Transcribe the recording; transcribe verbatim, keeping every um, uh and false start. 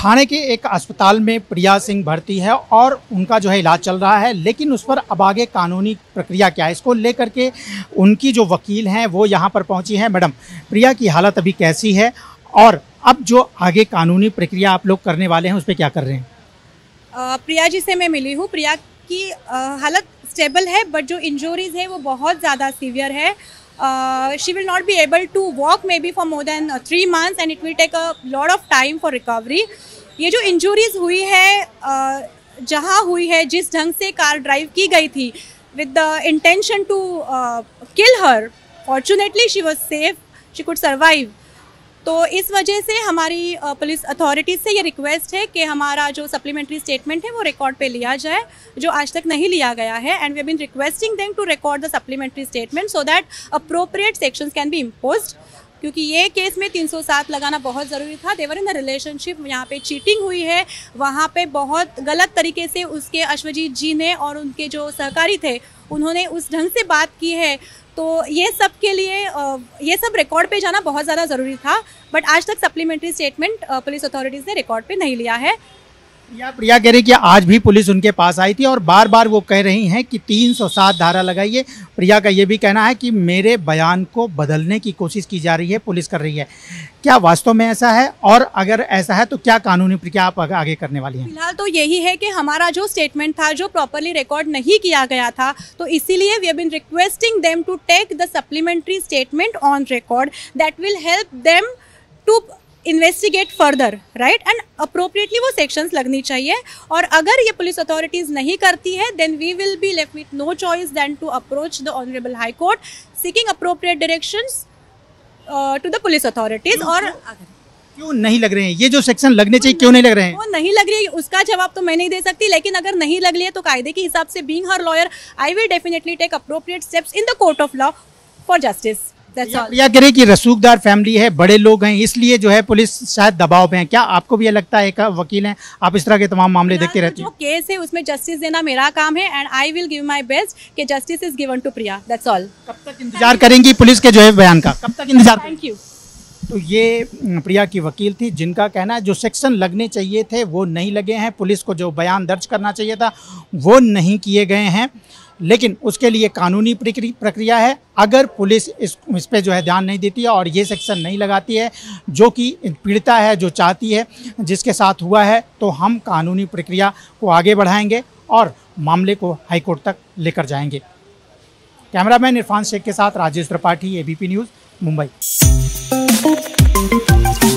थाने के एक अस्पताल में प्रिया सिंह भर्ती है और उनका जो है इलाज चल रहा है, लेकिन उस पर अब आगे कानूनी प्रक्रिया क्या है, इसको लेकर के उनकी जो वकील हैं वो यहाँ पर पहुँची हैं। मैडम, प्रिया की हालत अभी कैसी है और अब जो आगे कानूनी प्रक्रिया आप लोग करने वाले हैं उस पर क्या कर रहे हैं? आ, प्रिया जी से मैं मिली हूँ। प्रिया की आ, हालत स्टेबल है, बट जो इंजरीज है वो बहुत ज़्यादा सीवियर है। Uh, she will not be able to walk maybe for more than uh, three months and it will take a lot of time for recovery. ये जो इंजरीज हुई है, uh, जहाँ हुई है, जिस ढंग से कार ड्राइव की गई थी with the intention to uh, kill her, fortunately she was safe, she could survive. तो इस वजह से हमारी पुलिस अथॉरिटीज़ से ये रिक्वेस्ट है कि हमारा जो सप्लीमेंट्री स्टेटमेंट है वो रिकॉर्ड पे लिया जाए, जो आज तक नहीं लिया गया है। And we have been requesting them to record the supplementary statement so that appropriate sections can be imposed, क्योंकि ये केस में तीन सौ सात लगाना बहुत ज़रूरी था। देवर इन द रिलेशनशिप, यहाँ पे चीटिंग हुई है, वहाँ पे बहुत गलत तरीके से उसके अश्वजीत जी ने और उनके जो सहकारी थे उन्होंने उस ढंग से बात की है। तो ये सब के लिए ये सब रिकॉर्ड पे जाना बहुत ज़्यादा ज़रूरी था, बट आज तक सप्लीमेंट्री स्टेटमेंट पुलिस अथॉरिटीज़ ने रिकॉर्ड पे नहीं लिया है। या प्रिया कह रही कि आज भी पुलिस उनके पास आई थी और बार बार वो कह रही हैं कि तीन सौ सात धारा लगाइए। प्रिया का ये भी कहना है कि मेरे बयान को बदलने की कोशिश की जा रही है, पुलिस कर रही है। क्या वास्तव में ऐसा है, और अगर ऐसा है तो क्या कानूनी प्रक्रिया आप आगे करने वाली हैं? फिलहाल तो यही है कि हमारा जो स्टेटमेंट था जो प्रॉपरली रिकॉर्ड नहीं किया गया था, तो इसीलिए we have been requesting them to take the supplementary statement on record that will help them to investigate further, right, and appropriately वो सेक्शंस लगनी चाहिए। और अगर ये पुलिस अथॉरिटीज़ नहीं करती है then we will be left with no choice then to approach the honourable high court seeking appropriate directions to the police authorities. और क्यों नहीं लग रहे हैं ये जो सेक्शन लगने चाहिए, क्यों नहीं लग रहे हैं? वो नहीं लग रही है उसका जवाब तो मैं नहीं दे सकती, लेकिन अगर नहीं लग रही है तो कायदे के हिसाब से being her lawyer I will definitely take appropriate steps in the court of law for justice. Priya कह रही कि रसूखदार फैमिली है, बड़े लोग हैं, इसलिए जो है पुलिस शायद दबाव में है। क्या आपको भी ये लगता है? एक वकील हैं आप, इस तरह के तमाम मामले देखते रहते हैं। जो केस है उसमें जस्टिस देना मेरा काम है and I will give my best कि justice is given to Priya, that's all. कब तक इंतजार करेंगी पुलिस के जो है बयान का? कब तक इंतजार? Thank you. तो ये प्रिया की वकील थी जिनका कहना है जो सेक्शन लगने चाहिए थे वो नहीं लगे हैं, पुलिस को जो बयान दर्ज करना चाहिए था वो नहीं किए गए हैं, लेकिन उसके लिए कानूनी प्रक्रिया है। अगर पुलिस इस इस पे जो है ध्यान नहीं देती है और ये सेक्शन नहीं लगाती है जो कि पीड़िता है, जो चाहती है, जिसके साथ हुआ है, तो हम कानूनी प्रक्रिया को आगे बढ़ाएंगे और मामले को हाईकोर्ट तक लेकर जाएंगे। कैमरामैन इरफान शेख के साथ राजेश त्रिपाठी, एबीपी न्यूज़, मुंबई।